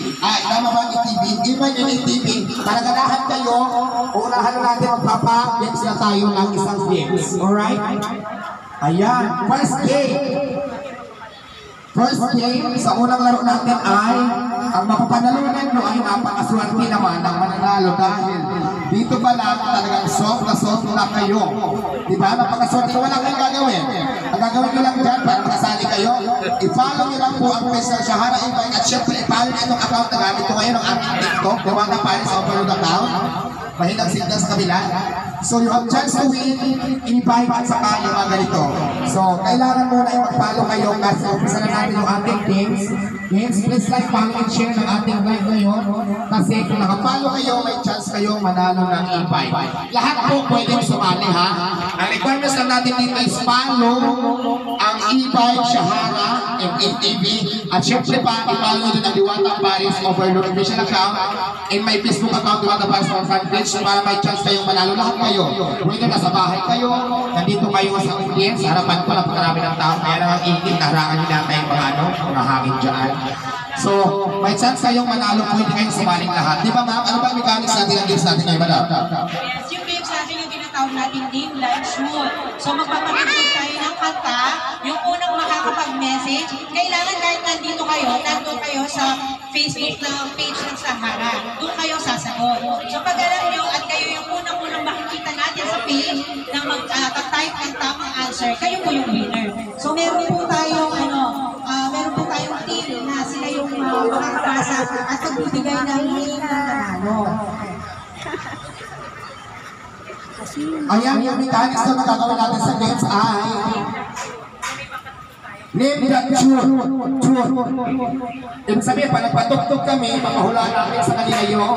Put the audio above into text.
Ay, tama ba ETV? Even yung ETV, palaganahan kayo, unahan natin magpapa-games na tayo ng isang games. Alright? Ayan, first game. First game, sa unang laro natin ay ang mapapanalunan nyo ay napakaswerte naman ng mananalo dahil dito pa lang talagang soft na kayo. Diba? Napakaswerte, wala kayong gagawin. Ang gagawin nyo lang dyan para makasali kayo, i-follow nyo lang po ang Mr. Shahara Invite at syempre i-follow nyo itong account na gamit ko ngayon ng ating TikTok, Diwata Paris Overload account. Mahirap signal sa kabila. So you have chance to win, invite at saka yung mga ganito. So kailangan muna ay mag-follow kayo kasi umpisa na natin yung ating games. Please like, follow and share ng ating live ngayon. Kasi kung nakapollow kayo, may chance kayo manalo ng invite. Lahat po pwedeng sumali ha. Ang requirements lang natin dito is follow ang invite Shahara MATV at syempre pa i-follow din ang Diwata Paris Overload official account and my Facebook account Diwata Paris fanpage para may chance kayong manalo. Lahat kayo, pwede nasa bahay kayo, nandito kayo sa audience, sa harapan ko lang pagkarami ng tao, kaya lang ang ingin, naharangan nyo natin yung mga hangin dyan. So, may chance kayong manalo, pwede kayong sumaling lahat. Di ba ma'am? Ano ba ang mechanics natin ang games natin ngayon, madam? Yes, yung games natin yung tinatawag natin name, like, shoot. So, magpapakintog tayo ng kanta, yung unang makakapag-message, kailangan kahit nandito kayo, nandun kayo sa Facebook na page ng Shahara. Doon kayo sasagot. So, pag alam nyo at kayo yung unang makikita natin sa page na mag-type ng tamang answer, kayo po yung winner. So, meron po tayong, meron po tayong team na sila yung makakabasa at magbibigay ng name na nanalo. Ayan, yung mechanics na magagawin natin sa games ay name that tune. Ibig sabihin, pag nagpatugtog kami, mapahulaan namin sa kanila yung